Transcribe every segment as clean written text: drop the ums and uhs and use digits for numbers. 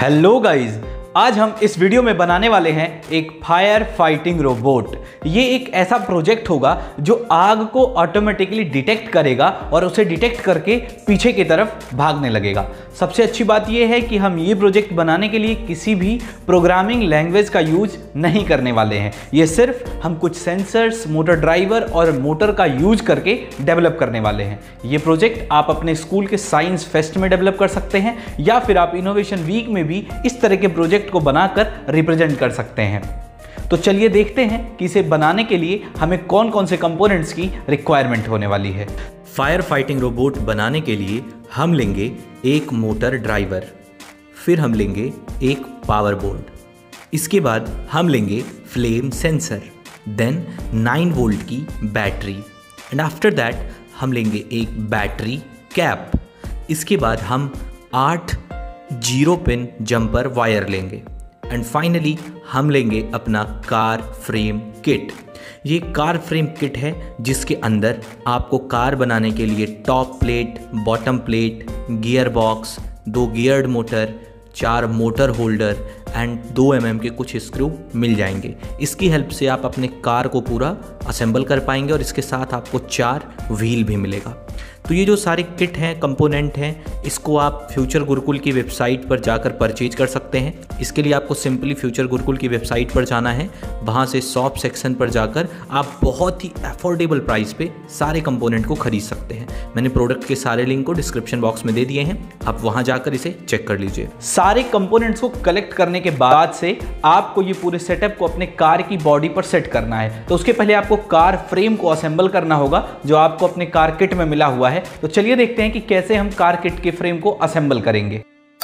Hello guys, आज हम इस वीडियो में बनाने वाले हैं एक फायर फाइटिंग रोबोट। ये एक ऐसा प्रोजेक्ट होगा जो आग को ऑटोमेटिकली डिटेक्ट करेगा और उसे डिटेक्ट करके पीछे की तरफ भागने लगेगा। सबसे अच्छी बात यह है कि हम ये प्रोजेक्ट बनाने के लिए किसी भी प्रोग्रामिंग लैंग्वेज का यूज नहीं करने वाले हैं। ये सिर्फ हम कुछ सेंसर्स, मोटर ड्राइवर और मोटर का यूज करके डेवलप करने वाले हैं। ये प्रोजेक्ट आप अपने स्कूल के साइंस फेस्ट में डेवलप कर सकते हैं या फिर आप इनोवेशन वीक में भी इस तरह के प्रोजेक्ट को बनाकर रिप्रेजेंट कर सकते हैं। तो चलिए देखते हैं कि इसे बनाने के लिए हमें कौन कौन से कंपोनेंट्स की रिक्वायरमेंट होने वाली है। फायर फाइटिंग रोबोट बनाने के लिए हम लेंगे एक मोटर ड्राइवर, फिर हम लेंगे एक पावर बोर्ड, इसके बाद हम लेंगे फ्लेम सेंसर, देन 9 वोल्ट की बैटरी एंड आफ्टर दैट हम लेंगे एक बैटरी कैप। इसके बाद हम 8 0 पिन जंपर वायर लेंगे एंड फाइनली हम लेंगे अपना कार फ्रेम किट। ये कार फ्रेम किट है जिसके अंदर आपको कार बनाने के लिए top plate, bottom plate, gear box, 2 geared motor, 4 motor holder and 2 mm के कुछ स्क्रू मिल जाएंगे। इसकी हेल्प से आप अपने कार को पूरा असेंबल कर पाएंगे और इसके साथ आपको 4 व्हील भी मिलेगा। तो ये जो सारे किट हैं, कंपोनेंट हैं, इसको आप फ्यूचर गुरुकुल की वेबसाइट पर जाकर परचेज कर सकते हैं। इसके लिए आपको सिंपली फ्यूचर गुरुकुल की वेबसाइट पर जाना है, वहाँ से शॉप सेक्शन पर जाकर आप बहुत ही अफोर्डेबल प्राइस पे सारे कंपोनेंट को खरीद सकते हैं। मैंने प्रोडक्ट के सारे लिंक को डिस्क्रिप्शन बॉक्स में दे दिए हैं, आप वहाँ जाकर इसे चेक कर लीजिए। सारे कंपोनेंट्स को कलेक्ट करने के बाद से आपको ये पूरे सेटअप को अपने कार की बॉडी पर सेट करना है। तो उसके पहले आपको कार फ्रेम को असेंबल करना होगा जो आपको अपने कार किट में मिला हुआ है। तो चलिए देखते हैं कि कैसे हम कार किट के फ्रेम को असेंबल करेंगे।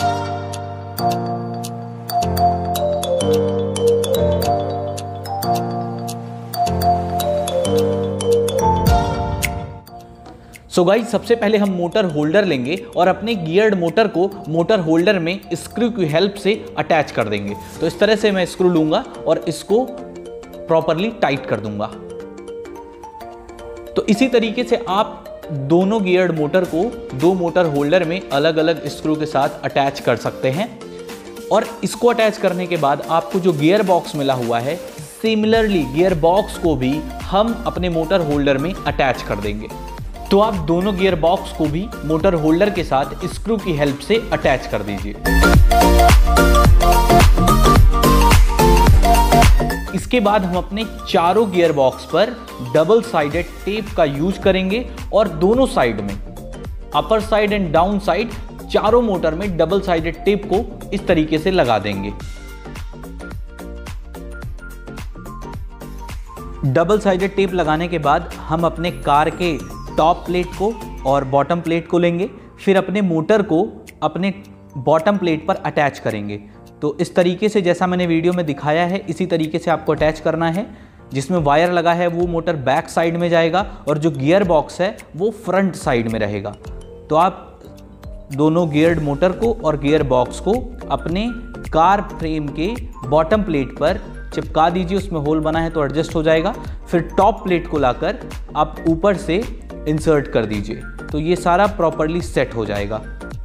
सो गाइस, सबसे पहले हम मोटर होल्डर लेंगे और अपने गियर्ड मोटर को मोटर होल्डर में स्क्रू की हेल्प से अटैच कर देंगे। तो इस तरह से मैं स्क्रू लूंगा और इसको प्रॉपरली टाइट कर दूंगा। तो इसी तरीके से आप दोनों गियर्ड मोटर को 2 मोटर होल्डर में अलग अलग स्क्रू के साथ अटैच कर सकते हैं। और इसको अटैच करने के बाद आपको जो गियर बॉक्स मिला हुआ है, सिमिलरली गियर बॉक्स को भी हम अपने मोटर होल्डर में अटैच कर देंगे। तो आप दोनों गियर बॉक्स को भी मोटर होल्डर के साथ स्क्रू की हेल्प से अटैच कर दीजिए। इसके बाद हम अपने चारों गियर बॉक्स पर डबल साइडेड टेप का यूज करेंगे और दोनों साइड में, upper side and down side, चारों मोटर में डबल साइडेड टेप को इस तरीके से लगा देंगे। डबल साइडेड टेप लगाने के बाद हम अपने कार के टॉप प्लेट को और बॉटम प्लेट को लेंगे, फिर अपने मोटर को अपने बॉटम प्लेट पर अटैच करेंगे। तो इस तरीके से जैसा मैंने वीडियो में दिखाया है, इसी तरीके से आपको अटैच करना है। जिसमें वायर लगा है वो मोटर बैक साइड में जाएगा और जो गियर बॉक्स है वो फ्रंट साइड में रहेगा। तो आप दोनों गियर्ड मोटर को और गियर बॉक्स को अपने कार फ्रेम के बॉटम प्लेट पर चिपका दीजिए। उसमें होल बना है तो एडजस्ट हो जाएगा। फिर टॉप प्लेट को लाकर आप ऊपर से इंसर्ट कर दीजिए। तो ये सारा प्रॉपरली सेट हो जाएगा।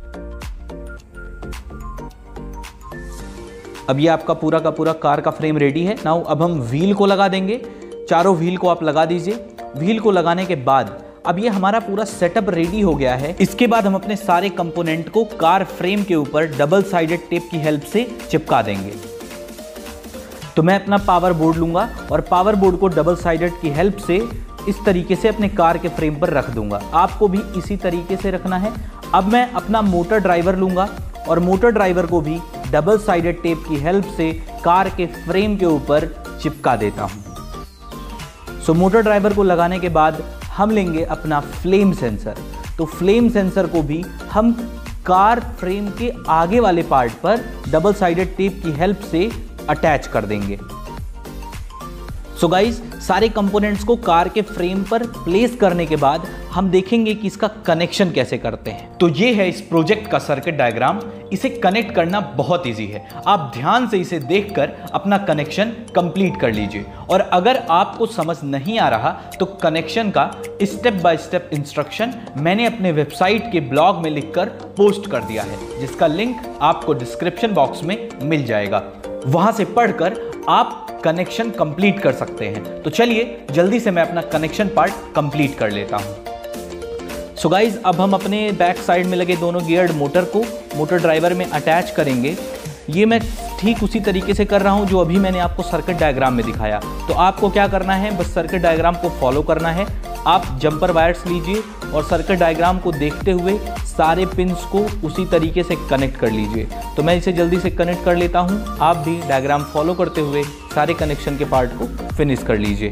अब ये आपका पूरा का पूरा कार का फ्रेम रेडी है। नाउ अब हम व्हील को लगा देंगे। चारों व्हील को आप लगा दीजिए। व्हील को लगाने के बाद अब ये हमारा पूरा सेटअप रेडी हो गया है। इसके बाद हम अपने सारे कंपोनेंट को कार फ्रेम के ऊपर डबल साइडेड टेप की हेल्प से चिपका देंगे। तो मैं अपना पावर बोर्ड लूंगा और पावर बोर्ड को डबल साइडेड की हेल्प से इस तरीके से अपने कार के फ्रेम पर रख दूंगा। आपको भी इसी तरीके से रखना है। अब मैं अपना मोटर ड्राइवर लूंगा और मोटर ड्राइवर को भी डबल साइडेड टेप की हेल्प से कार के फ्रेम के ऊपर चिपका देता हूं। सो मोटर ड्राइवर को लगाने के बाद हम लेंगे अपना फ्लेम सेंसर। तो फ्लेम सेंसर को भी हम कार फ्रेम के आगे वाले पार्ट पर डबल साइडेड टेप की हेल्प से अटैच कर देंगे। सो गाइज, सारे कंपोनेंट्स को कार के फ्रेम पर प्लेस करने के बाद हम देखेंगे कि इसका कनेक्शन कैसे करते हैं। तो ये है इस प्रोजेक्ट का सर्किट डायग्राम। इसे कनेक्ट करना बहुत इजी है। आप ध्यान से इसे देखकर अपना कनेक्शन कंप्लीट कर लीजिए। और अगर आपको समझ नहीं आ रहा तो कनेक्शन का स्टेप बाय स्टेप इंस्ट्रक्शन मैंने अपने वेबसाइट के ब्लॉग में लिखकर पोस्ट कर दिया है, जिसका लिंक आपको डिस्क्रिप्शन बॉक्स में मिल जाएगा। वहां से पढ़कर आप कनेक्शन कंप्लीट कर सकते हैं। तो चलिए जल्दी से मैं अपना कनेक्शन पार्ट कंप्लीट कर लेता हूं। सो गाइज, अब हम अपने बैक साइड में लगे दोनों गियर्ड मोटर को मोटर ड्राइवर में अटैच करेंगे। ये मैं ठीक उसी तरीके से कर रहा हूं जो अभी मैंने आपको सर्किट डायग्राम में दिखाया। तो आपको क्या करना है, बस सर्किट डायग्राम को फॉलो करना है। आप जंपर वायर्स लीजिए और सर्किट डायग्राम को देखते हुए सारे पिन्स को उसी तरीके से कनेक्ट कर लीजिए। तो मैं इसे जल्दी से कनेक्ट कर लेता हूं। आप भी डायग्राम फॉलो करते हुए सारे कनेक्शन के पार्ट को फिनिश कर लीजिए।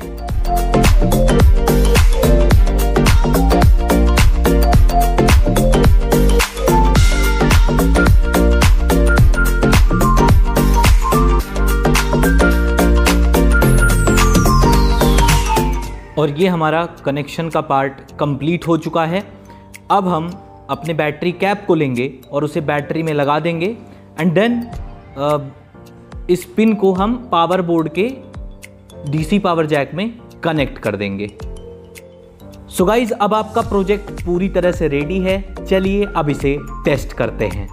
और ये हमारा कनेक्शन का पार्ट कंप्लीट हो चुका है। अब हम अपने बैटरी कैप को लेंगे और उसे बैटरी में लगा देंगे एंड देन इस पिन को हम पावर बोर्ड के डीसी पावर जैक में कनेक्ट कर देंगे। सो गाइज, अब आपका प्रोजेक्ट पूरी तरह से रेडी है। चलिए अब इसे टेस्ट करते हैं।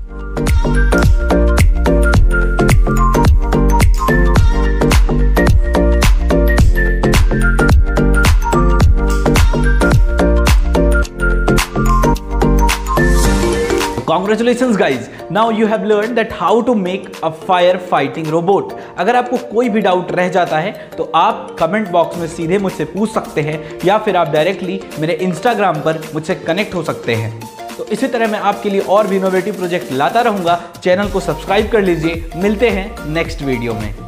Congratulations guys, now you have learned that how to make a fire fighting robot। अगर आपको कोई भी डाउट रह जाता है तो आप कमेंट बॉक्स में सीधे मुझसे पूछ सकते हैं या फिर आप डायरेक्टली मेरे इंस्टाग्राम पर मुझसे कनेक्ट हो सकते हैं। तो इसी तरह मैं आपके लिए और भी इनोवेटिव प्रोजेक्ट लाता रहूंगा। चैनल को सब्सक्राइब कर लीजिए। मिलते हैं नेक्स्ट वीडियो में।